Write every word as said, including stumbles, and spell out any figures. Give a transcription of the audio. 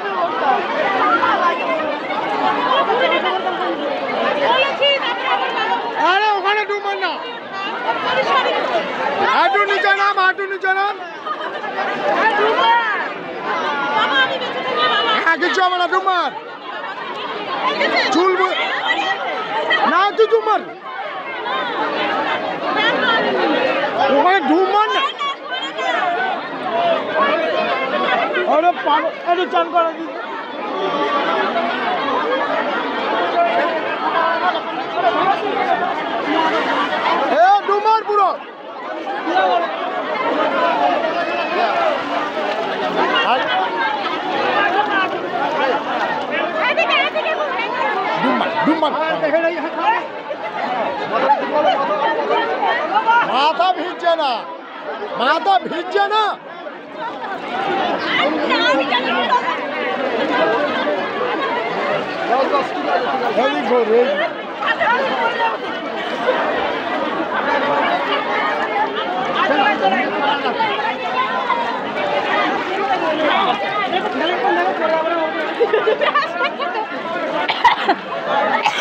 আরে ওখানে ডুববেন না, হাঁটু নিচে নাম, হাঁটু নিচে নাম। হ্যাঁ কিছু হবে না, ডুমার চুল না, তুই ডুমার ওখানে ডুমার না। আরে পাগল, একটু চান করা দিন। এ ডুমার পুরো মাথা ভিজছে না, মাথা ভিজছে না। Very good, very good.